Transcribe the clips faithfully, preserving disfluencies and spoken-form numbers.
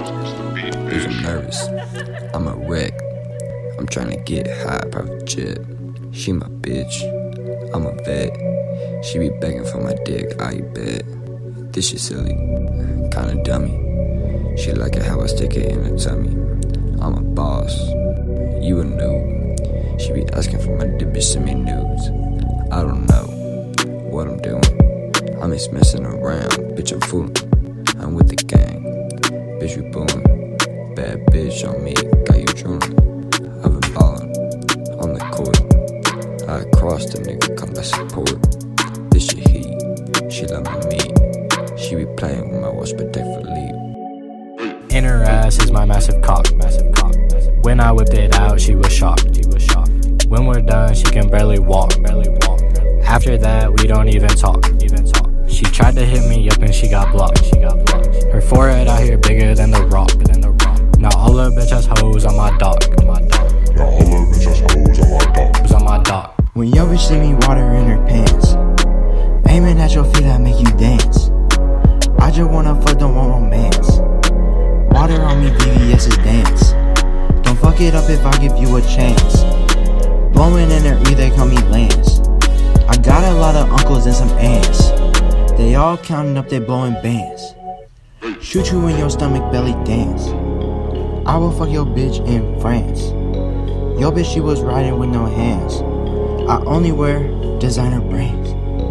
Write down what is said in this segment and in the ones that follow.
Bitch, I'm nervous. I'm a wreck. I'm trying to get high, private jet. She my bitch. I'm a vet. She be begging for my dick, I bet. This shit silly. Kinda dummy. She like it how I stick it in her tummy. I'm a boss. You a noob. She be asking for my dick, bitch, send me nudes. I don't know what I'm doing. I'm just messing around, bitch, I'm fooling. I'm with the gang, bitch, we booing. Bad bitch on me, got you drooling. I've been ballin' on the court. I crossed the nigga, come by support. This shit heat, she love my meat. She be playing with my watch, but they for leave. In her ass is my massive cock, massive cock. When I whipped it out, she was shocked, she was shocked. When we're done, she can barely walk, barely walk. After that, we don't even talk, even talk. She tried to hit me up and she got blocked, she got blocked. Her forehead out here bigger than the rock, than the rock. Now all the bitch ass hoes on my dock, on my dock. Now all the bitch ass hoes on my dock. Hoes on my dock. When your bitch see me water in her pants, aiming at your feet, I make you dance. I just wanna fuck, don't want romance. Water on me, V V S is dance. Don't fuck it up if I give you a chance. Blowing in her ear, they call me Lance. I got a lot of uncles and some aunts. They all counting up, they blowing bands. Shoot you in your stomach, belly dance. I will fuck your bitch in France. Your bitch, she was riding with no hands. I only wear designer brands.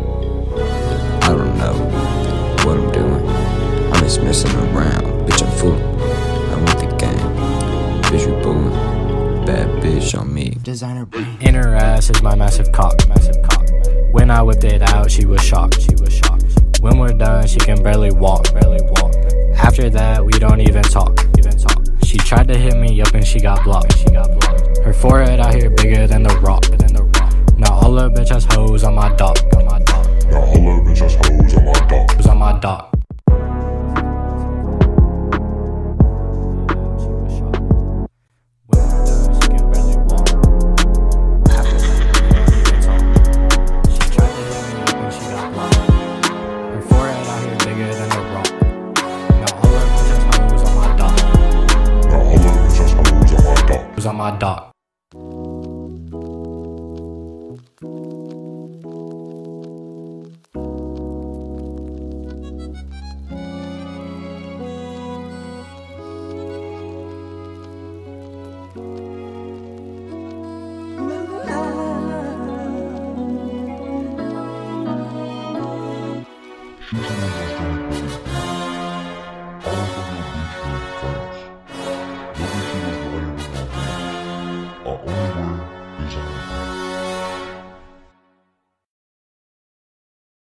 I don't know what I'm doing. I'm just messing around, bitch, I'm fooling. I'm with the gang, bitch, we booing. Bad bitch on me. Designer brands. In her ass is my massive cock, massive cock. When I whipped it out, she was shocked, she was shocked. When we're done, she can barely walk, barely walk. After that, we don't even talk, even talk. She tried to hit me up and she got blocked, she got blocked. Her forehead out here bigger than the rock, than the rock. Now all the bitch ass hoes on my dock, on my dock. Now all the bitch ass hoes on my dock. Hoes on my dock. On my dock. She's in